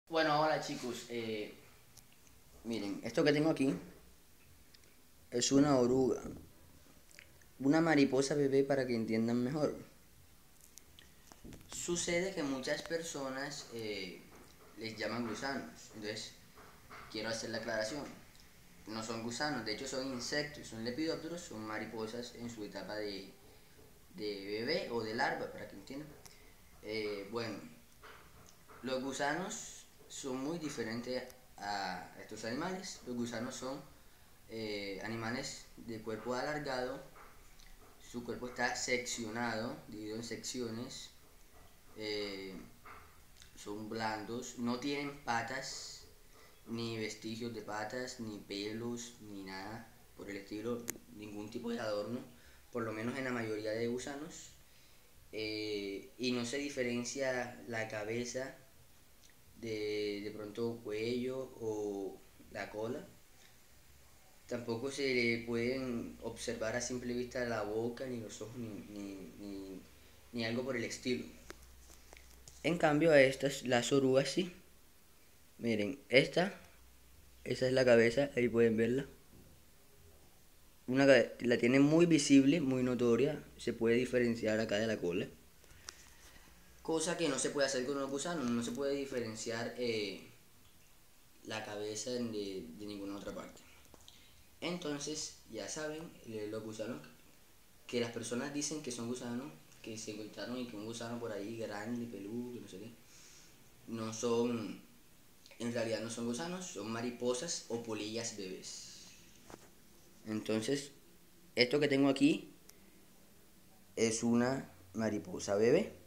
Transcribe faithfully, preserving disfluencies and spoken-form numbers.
Bueno, hola chicos, eh, miren, esto que tengo aquí es una oruga, una mariposa bebé para que entiendan mejor. Sucede que muchas personas eh, les llaman gusanos, entonces quiero hacer la aclaración. No son gusanos, de hecho son insectos, son lepidópteros, son mariposas en su etapa de, de bebé o de larva, para que entiendan. Eh, bueno, los gusanos son muy diferentes a estos animales. Los gusanos son eh, animales de cuerpo alargado, su cuerpo está seccionado, dividido en secciones, eh, son blandos, no tienen patas, ni vestigios de patas, ni pelos, ni nada por el estilo, ningún tipo de adorno, por lo menos en la mayoría de gusanos, eh, y no se diferencia la cabeza de, de pronto cuello o la cola. Tampoco se le pueden observar a simple vista la boca, ni los ojos, ni, ni, ni, ni algo por el estilo. En cambio a estas, las orugas sí. Miren, esta, esa es la cabeza, ahí pueden verla. Una, la tiene muy visible, muy notoria, se puede diferenciar acá de la cola. Cosa que no se puede hacer con los gusanos, no se puede diferenciar eh, la cabeza de, de ninguna otra parte. Entonces, ya saben, eh, los gusanos que las personas dicen que son gusanos, que se encontraron y que un gusano por ahí grande, peludo, que no sé qué, no son, en realidad no son gusanos, son mariposas o polillas bebés. Entonces, esto que tengo aquí es una mariposa bebé.